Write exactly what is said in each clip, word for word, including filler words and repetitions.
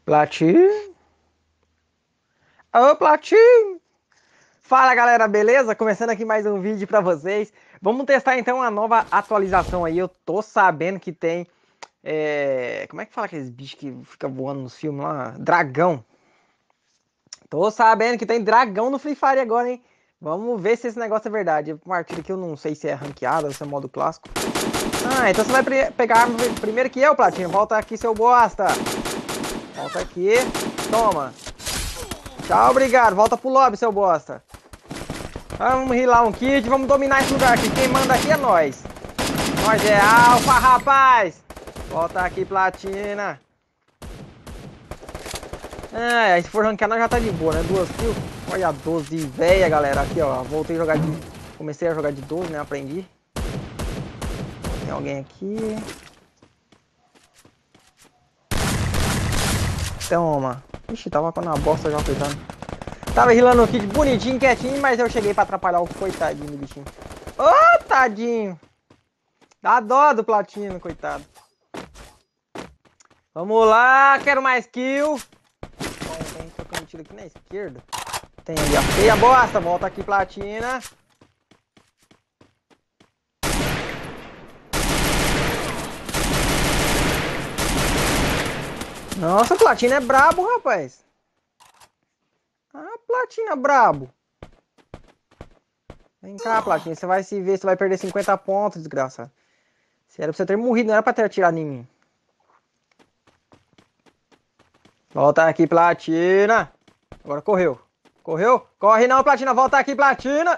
Platinho. Ô, Platinho. Fala, galera, beleza? Começando aqui mais um vídeo pra vocês. Vamos testar então uma nova atualização aí. Eu tô sabendo que tem... É... Como é que fala aqueles bichos que ficam voando nos filmes lá? Dragão. Tô sabendo que tem dragão no Free Fire agora, hein? Vamos ver se esse negócio é verdade. A partida aqui eu não sei se é ranqueada ou se é modo clássico. Ah, então você vai pegar a arma primeiro que eu, Platinho. Volta aqui, seu bosta. Volta aqui. Toma. Tchau, obrigado. Volta pro lobby, seu bosta. Vamos rilar um kit. Vamos dominar esse lugar aqui. Quem manda aqui é nós. Nós é alfa, rapaz. Volta aqui, Platina. Ah, se for ranquear, nós já tá de boa, né? Duas kills. Olha, doze véia, galera. Aqui, ó. Voltei a jogar de... Comecei a jogar de doze, né? Aprendi. Tem alguém aqui. Toma. Ixi, tava com a bosta já apertando. Tava rilando o kit bonitinho, quietinho, mas eu cheguei pra atrapalhar o coitadinho do bichinho. Ô, oh, tadinho. Dá dó do Platino, coitado. Vamos lá, quero mais kill. Bom, tem trocando tiro aqui na esquerda. Tem ali a feia bosta. Volta aqui, Platina. Nossa, Platina é brabo, rapaz. Ah, Platina é brabo. Vem cá, Platina. Você vai se ver, você vai perder cinquenta pontos, desgraçado. Se era pra você ter morrido, não era pra ter atirado em mim. Volta aqui, Platina. Agora correu. Correu? Corre não, Platina. Volta aqui, Platina.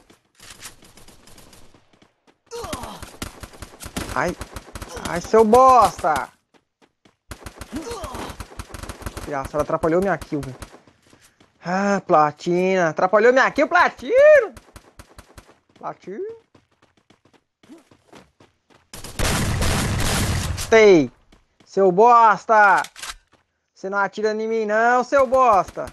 Ai. Ai, seu bosta. Nossa, ela atrapalhou minha kill, velho. Ah, Platina. Atrapalhou minha kill, Platino. Platino. Sei. Seu bosta. Você não atira em mim, não, seu bosta.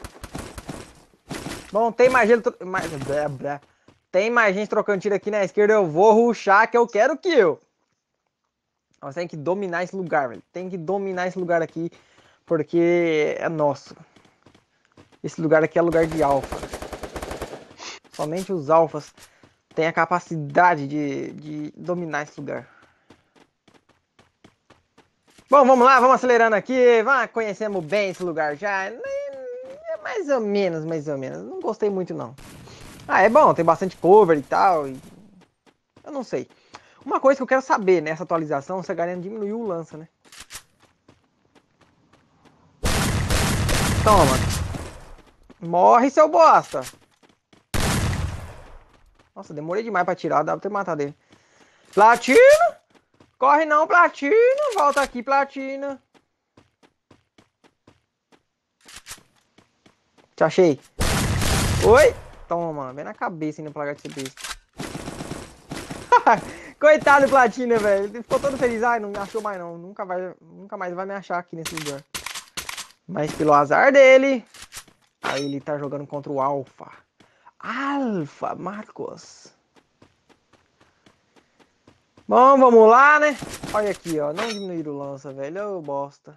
Bom, tem mais gente... Mais... Tem mais gente trocando tiro aqui na esquerda. Eu vou rushar que eu quero kill. Nós tem que dominar esse lugar, velho. Tem que dominar esse lugar aqui. Porque é nosso. Esse lugar aqui é lugar de alfa. Somente os alfas têm a capacidade de, de dominar esse lugar. Bom, vamos lá, vamos acelerando aqui. Vamos, conhecemos bem esse lugar já. É mais ou menos, mais ou menos. Não gostei muito, não. Ah, é bom, tem bastante cover e tal. E... Eu não sei. Uma coisa que eu quero saber nessa atualização, se a galera diminuiu o lança, né? Toma. Morre, seu bosta. Nossa, demorei demais pra tirar. Dá pra ter matado ele. Platina. Corre não, Platina. Volta aqui, Platina. Te achei. Oi. Toma. Vem na cabeça ainda pra largar de ser besta. Coitado do Platina, velho. Ele ficou todo feliz. Ai, não me achou mais não. Nunca, vai, nunca mais vai me achar aqui nesse lugar. Mas pelo azar dele... Aí ele tá jogando contra o Alpha. Alpha, Marcos. Bom, vamos lá, né? Olha aqui, ó. Não diminuir o lança, velho. Ô, bosta.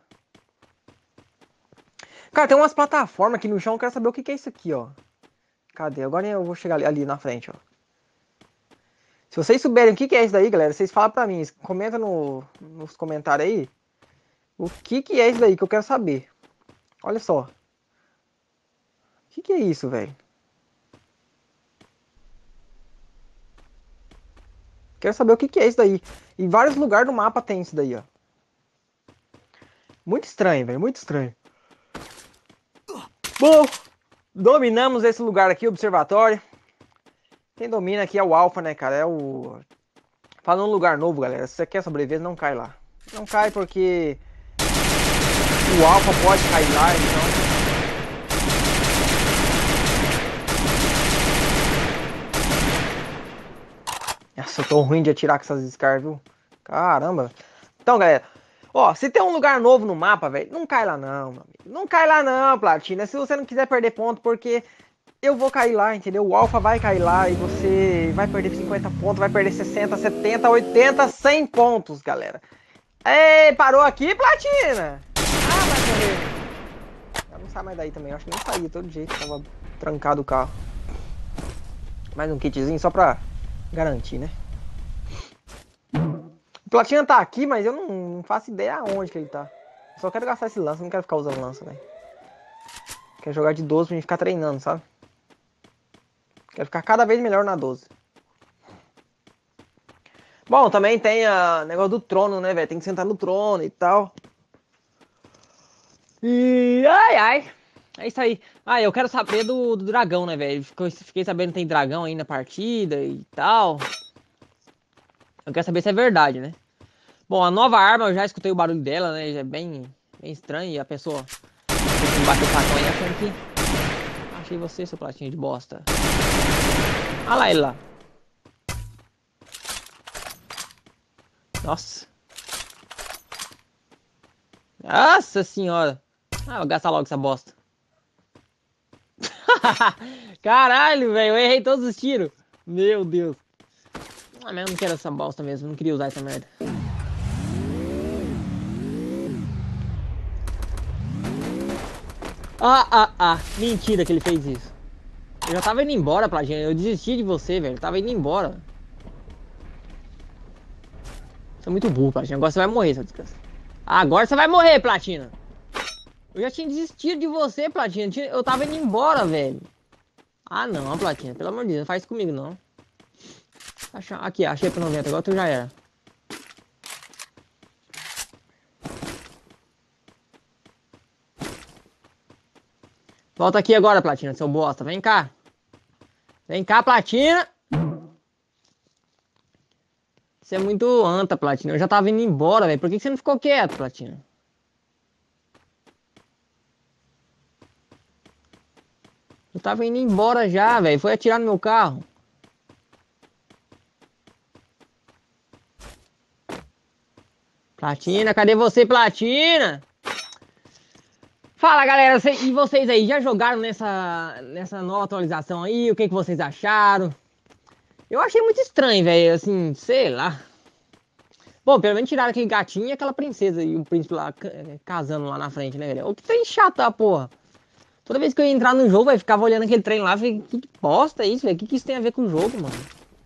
Cara, tem umas plataformas aqui no chão. Eu quero saber o que, que é isso aqui, ó. Cadê? Agora eu vou chegar ali, ali na frente, ó. Se vocês souberem o que, que é isso daí, galera, vocês falam pra mim. Comenta no, nos comentários aí. O que, que é isso daí que eu quero saber. Olha só. O que, que é isso, velho? Quero saber o que, que é isso daí. Em vários lugares do mapa tem isso daí, ó. Muito estranho, velho. Muito estranho. Bom, dominamos esse lugar aqui, observatório. Quem domina aqui é o Alpha, né, cara? É o... Falando um lugar novo, galera. Se você quer sobreviver, não cai lá. Não cai porque... O Alpha pode cair lá, então... Nossa, eu tô ruim de atirar com essas Scar, viu? Caramba. Então, galera, ó, se tem um lugar novo no mapa, velho, não cai lá não, meu amigo. Não cai lá não, Platina. Se você não quiser perder ponto, porque eu vou cair lá, entendeu? O Alpha vai cair lá e você vai perder cinquenta pontos, vai perder sessenta, setenta, oitenta, cem pontos, galera. Ei, parou aqui, Platina? Ah, vai morrer. sai mais daí também. Eu acho que nem saía todo jeito, tava trancado o carro. Mais um kitzinho só pra garantir, né? O Platina tá aqui, mas eu não, não faço ideia aonde que ele tá. Eu só quero gastar esse lança, não quero ficar usando lança, velho. Quero jogar de doze pra gente ficar treinando, sabe? Quero ficar cada vez melhor na doze. Bom, também tem o negócio do trono, né, velho? Tem que sentar no trono e tal. E ai, ai. É isso aí. Ah, eu quero saber do, do dragão, né, velho? Fiquei sabendo que tem dragão aí na partida e tal. Eu quero saber se é verdade, né? Bom, a nova arma, eu já escutei o barulho dela, né? Já é bem, bem estranho. E a pessoa bateu o facão aí achando que... Achei você, seu platinho de bosta. Olha lá ele lá. Nossa. Nossa senhora. Ah, vou gastar logo essa bosta. Caralho, velho. Eu errei todos os tiros. Meu Deus. Ah, mas eu não quero essa bosta mesmo. Eu não queria usar essa merda. Ah, ah, ah. Mentira que ele fez isso. Eu já tava indo embora, Platinha. Eu desisti de você, velho. Eu tava indo embora. Você é muito burro, Platina. Agora você vai morrer, seu descanso. Agora você vai morrer, Platina. Eu já tinha desistido de você, Platina. Eu tava indo embora, velho. Ah, não, Platina. Pelo amor de Deus, não faz isso comigo, não. Aqui, achei pra noventa. Agora tu já era. Volta aqui agora, Platina, seu bosta. Vem cá. Vem cá, Platina. Você é muito anta, Platina. Eu já tava indo embora, velho. Por que você não ficou quieto, Platina? Eu tava indo embora já, velho. Foi atirar no meu carro. Platina, cadê você, Platina? Fala, galera. E vocês aí, já jogaram nessa, nessa nova atualização aí? O que, que vocês acharam? Eu achei muito estranho, velho. Assim, sei lá. Bom, pelo menos tiraram aquele gatinho e aquela princesa e o príncipe lá casando lá na frente, né, velho? O que tem chato, a porra? Toda vez que eu ia entrar no jogo, vai ficava olhando aquele trem lá, falei, que, que bosta é isso, velho? O que, que isso tem a ver com o jogo, mano?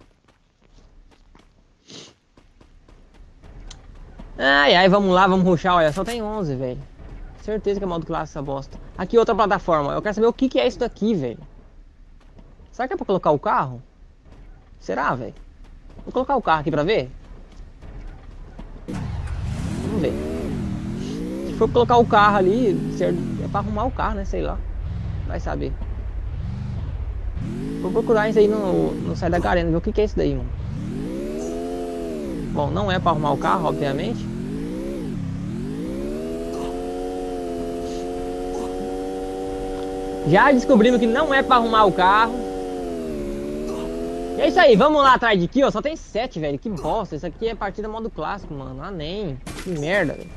Ai, ai, vamos lá, vamos rushar, olha, só tem onze, velho. Certeza que é modo classe essa bosta. Aqui outra plataforma, eu quero saber o que, que é isso daqui, velho. Será que é pra colocar o carro? Será, velho? Vou colocar o carro aqui pra ver. Vamos ver. Se for colocar o carro ali, é pra arrumar o carro, né? Sei lá. Vai saber. Vou procurar isso aí no, no site da Garena, ver o que, que é isso daí, mano. Bom, não é pra arrumar o carro, obviamente. Já descobrimos que não é pra arrumar o carro. E é isso aí, vamos lá atrás de aqui, ó. Só tem sete, velho. Que bosta. Isso aqui é partida modo clássico, mano. Ah, nem. Que merda, velho.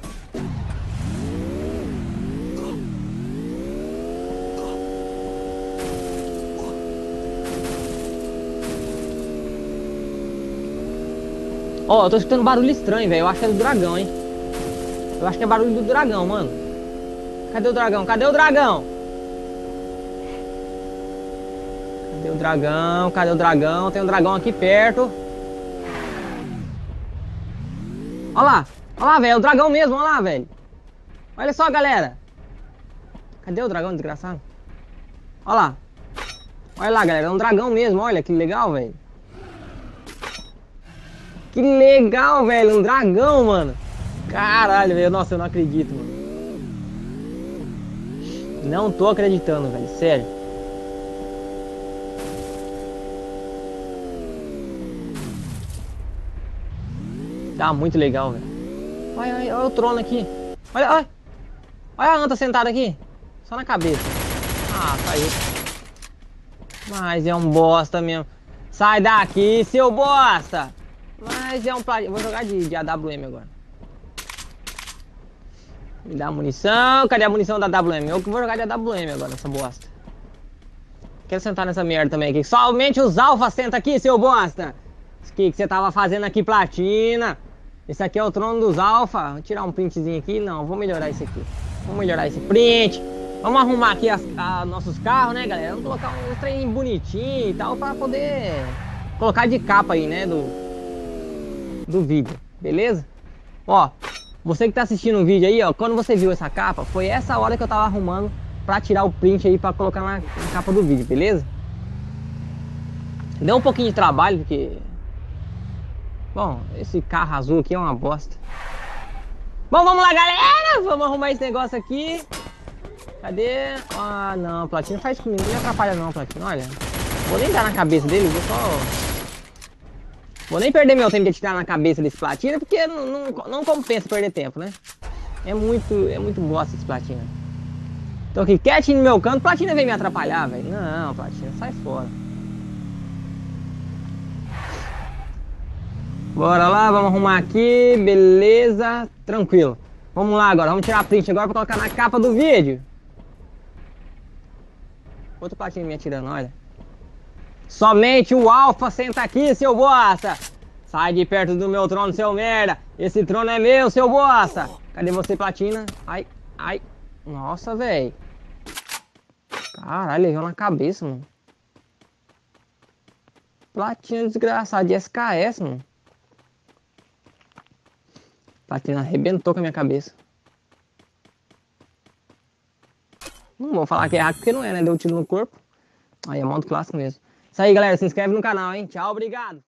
Ó, oh, eu tô escutando barulho estranho, velho. Eu acho que é do dragão, hein. Eu acho que é barulho do dragão, mano. Cadê o dragão? Cadê o dragão? Cadê o dragão? Cadê o dragão? Tem um dragão aqui perto. Olha lá. Olha lá, velho. É o dragão mesmo. Olha lá, velho. Olha só, galera. Cadê o dragão, desgraçado? Olha lá. Olha lá, galera. É um dragão mesmo. Olha que legal, velho. Que legal, velho. Um dragão, mano. Caralho, velho. Nossa, eu não acredito, mano. Não tô acreditando, velho. Sério. Tá muito legal, velho. Olha, olha, olha o trono aqui. Olha, olha. Olha a anta sentada aqui. Só na cabeça. Ah, saiu. Mas é um bosta mesmo. Sai daqui, seu bosta. Mas é um plat... Vou jogar de, de A W M agora. Me dá munição. Cadê a munição da A W M? Eu que vou jogar de A W M agora, nessa bosta. Quero sentar nessa merda também aqui. Somente os alfa senta aqui, seu bosta. O que que você tava fazendo aqui, Platina? Esse aqui é o trono dos alfa. Vou tirar um printzinho aqui. Não, vou melhorar esse aqui. Vou melhorar esse print. Vamos arrumar aqui as, a, nossos carros, né, galera? Vamos colocar um trem bonitinho e tal, pra poder colocar de capa aí, né, do, do vídeo, beleza? Ó, você que tá assistindo o vídeo aí, ó, quando você viu essa capa, foi essa hora que eu tava arrumando pra tirar o print aí, pra colocar na, na capa do vídeo, beleza? Deu um pouquinho de trabalho, porque... Bom, esse carro azul aqui é uma bosta. Bom, vamos lá, galera! Vamos arrumar esse negócio aqui. Cadê? Ah, não, Platina faz comigo, não me atrapalha não, Platina, olha. Vou nem dar na cabeça dele, vou só... Vou nem perder meu tempo de atirar na cabeça desse Platina, porque não, não, não compensa perder tempo, né? É muito, é muito bosta esse Platina. Tô aqui quietinho no meu canto, Platina vem me atrapalhar, velho. Não, Platina, sai fora. Bora lá, vamos arrumar aqui, beleza, tranquilo. Vamos lá agora, vamos tirar a print agora pra colocar na capa do vídeo. Outro Platina me atirando, olha. Somente o Alpha senta aqui, seu bosta. Sai de perto do meu trono, seu merda. Esse trono é meu, seu bosta. Cadê você, Platina? Ai, ai. Nossa, velho. Caralho, levou na cabeça, mano. Platina desgraçado de S K S, mano. Platina arrebentou com a minha cabeça. Não vou falar que é hack porque não é, né? Deu um tiro no corpo. Aí é modo clássico mesmo. Isso aí, galera. Se inscreve no canal, hein? Tchau, obrigado.